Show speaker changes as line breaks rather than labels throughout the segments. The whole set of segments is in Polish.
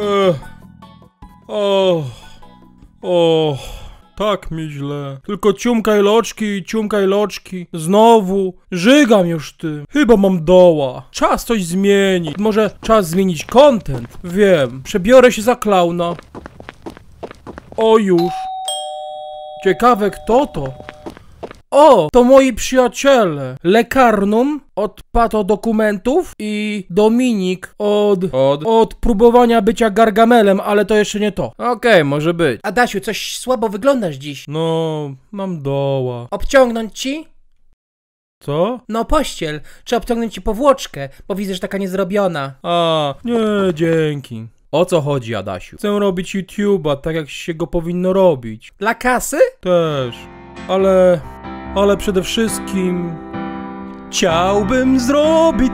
Tak mi źle. Tylko ciumkaj loczki. Znowu. Żygam już tym. Chyba mam doła. Czas coś zmienić. Może czas zmienić content. Wiem. Przebiorę się za klauna. O już. Ciekawe kto to. O, to moi przyjaciele. Lekarnum od patodokumentów i Dominik od próbowania bycia Gargamelem, ale to jeszcze nie to. Okej, może być.
Adasiu, coś słabo wyglądasz dziś.
No, mam doła.
Obciągnąć ci?
Co?
No pościel. Czy obciągnąć ci powłoczkę, bo widzę, że taka niezrobiona.
A, nie, dzięki. O co chodzi, Adasiu? Chcę robić YouTube'a tak jak się go powinno robić.
Dla kasy?
Też. Ale przede wszystkim chciałbym zrobić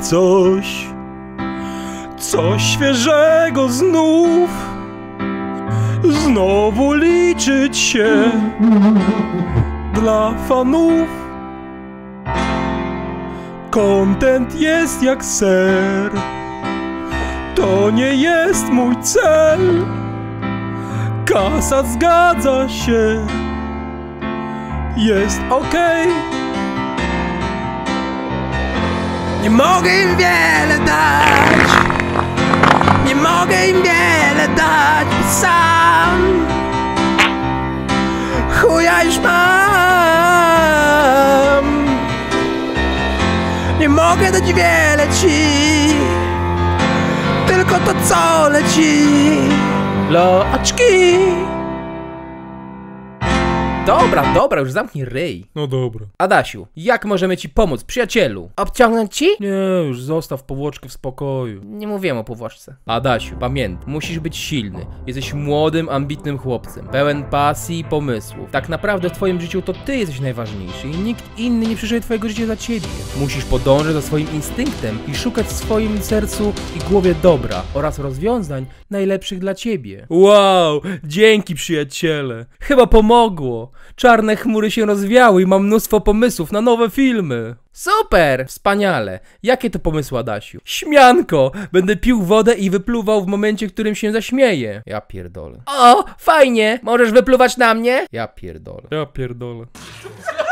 coś świeżego znów. Znowu liczyć się dla fanów. Content jest jak ser. To nie jest mój cel. Kasa zgadza się. Jest okej.
Nie mogę im wiele dać. Nie mogę im wiele dać, bo sam chuja już mam. Nie mogę dać wiele ci, tylko to co leci. Loczki. Dobra, już zamknij ryj.
No dobra.
Adasiu, jak możemy ci pomóc, przyjacielu? Obciągnąć ci?
Nie, już zostaw powłoczkę w spokoju.
Nie mówiłem o powłoczce.
Adasiu, pamiętaj, musisz być silny. Jesteś młodym, ambitnym chłopcem, pełen pasji i pomysłów. Tak naprawdę w twoim życiu to ty jesteś najważniejszy i nikt inny nie przyszedł twojego życia za ciebie. Musisz podążać za swoim instynktem i szukać w swoim sercu i głowie dobra oraz rozwiązań najlepszych dla ciebie. Wow, dzięki przyjaciele. Chyba pomogło. Czarne chmury się rozwiały i mam mnóstwo pomysłów na nowe filmy.
Super!
Wspaniale. Jakie to pomysły, Adasiu? Śmianko! Będę pił wodę i wypluwał w momencie, w którym się zaśmieję. Ja pierdolę.
O, fajnie! Możesz wypluwać na mnie?
Ja pierdolę.